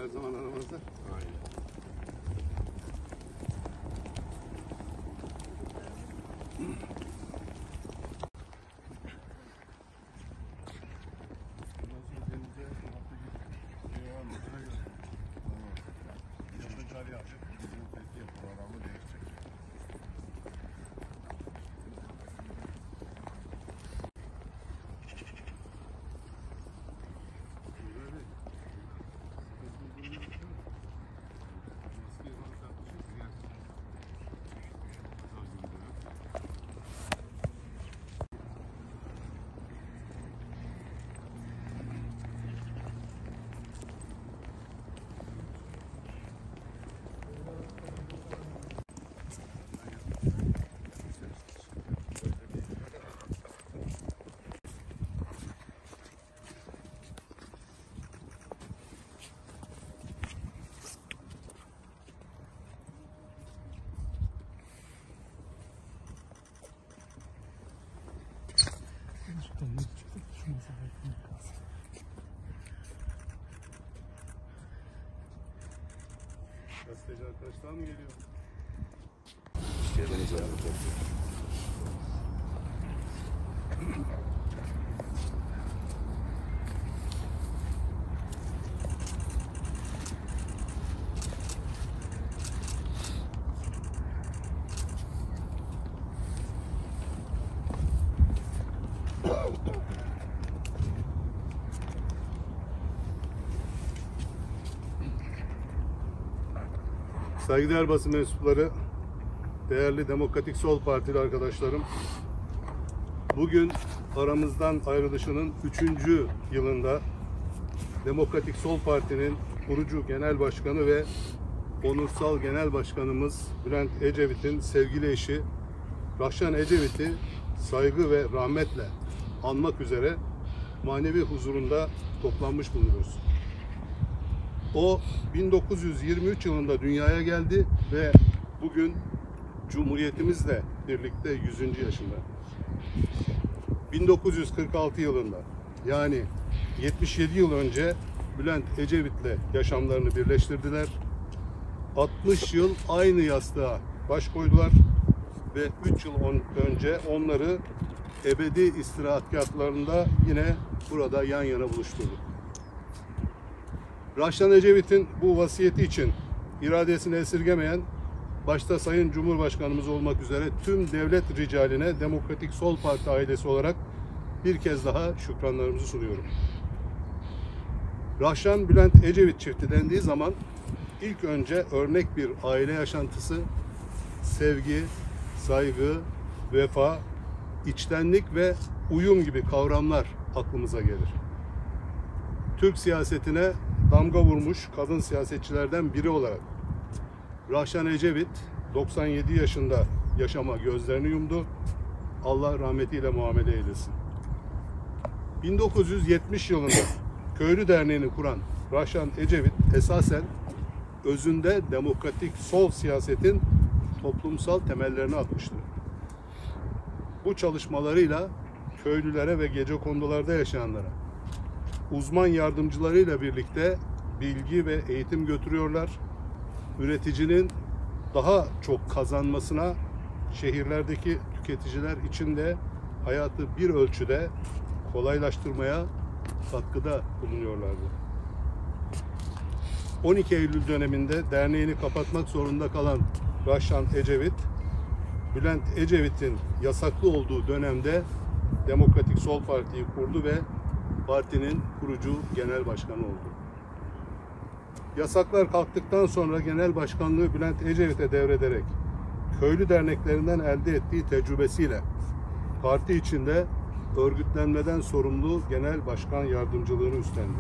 zaman aramızda. Aynen. Gazeteci arkadaşlar mı geliyor? Deniz ayarlı. Saygıdeğer basın mensupları, değerli Demokratik Sol Partili arkadaşlarım, bugün aramızdan ayrılışının 3. yılında Demokratik Sol Parti'nin kurucu genel başkanı ve onursal genel başkanımız Bülent Ecevit'in sevgili eşi Rahşan Ecevit'i saygı ve rahmetle anmak üzere manevi huzurunda toplanmış bulunuyoruz. O 1923 yılında dünyaya geldi ve bugün Cumhuriyetimizle birlikte 100. yaşında. 1946 yılında, yani 77 yıl önce Bülent Ecevit'le yaşamlarını birleştirdiler. 60 yıl aynı yastığa baş koydular ve 3 yıl önce onları ebedi istirahatgahlarında yine burada yan yana buluşturduk. Rahşan Ecevit'in bu vasiyeti için iradesini esirgemeyen, başta Sayın Cumhurbaşkanımız olmak üzere tüm devlet ricaline Demokratik Sol Parti ailesi olarak bir kez daha şükranlarımızı sunuyorum. Rahşan Bülent Ecevit çifti dendiği zaman ilk önce örnek bir aile yaşantısı, sevgi, saygı, vefa, içtenlik ve uyum gibi kavramlar aklımıza gelir. Türk siyasetine damga vurmuş kadın siyasetçilerden biri olarak Rahşan Ecevit 97 yaşında yaşama gözlerini yumdu. Allah rahmetiyle muamele eylesin. 1970 yılında Köylü Derneği'ni kuran Rahşan Ecevit esasen özünde demokratik sol siyasetin toplumsal temellerini atmıştı. Bu çalışmalarıyla köylülere ve gecekondularda yaşayanlara uzman yardımcılarıyla birlikte bilgi ve eğitim götürüyorlar. Üreticinin daha çok kazanmasına şehirlerdeki tüketiciler için de hayatı bir ölçüde kolaylaştırmaya katkıda bulunuyorlardı. 12 Eylül döneminde derneğini kapatmak zorunda kalan Rahşan Ecevit, Bülent Ecevit'in yasaklı olduğu dönemde Demokratik Sol Parti'yi kurdu ve partinin kurucu genel başkanı oldu. Yasaklar kalktıktan sonra genel başkanlığı Bülent Ecevit'e devrederek köylü derneklerinden elde ettiği tecrübesiyle parti içinde örgütlenmeden sorumlu genel başkan yardımcılığını üstlendi.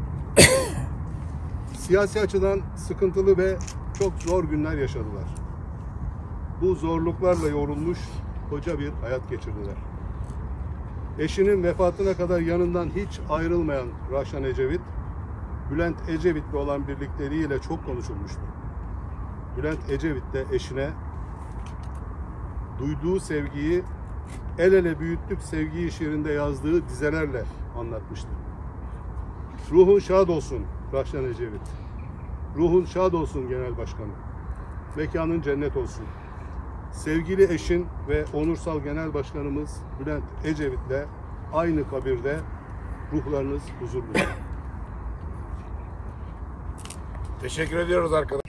Siyasi açıdan sıkıntılı ve çok zor günler yaşadılar. Bu zorluklarla yoğrulmuş koca bir hayat geçirdiler. Eşinin vefatına kadar yanından hiç ayrılmayan Rahşan Ecevit, Bülent Ecevit'le olan birlikteliğiyle çok konuşulmuştu. Bülent Ecevit de eşine duyduğu sevgiyi el ele büyüttük sevgiyi şiirinde yazdığı dizelerle anlatmıştı. Ruhun şad olsun Rahşan Ecevit. Ruhun şad olsun genel başkanım. Mekanın cennet olsun. Sevgili eşin ve onursal genel başkanımız Bülent Ecevit'le aynı kabirde ruhlarınız huzurlu. Teşekkür ediyoruz arkadaşlar.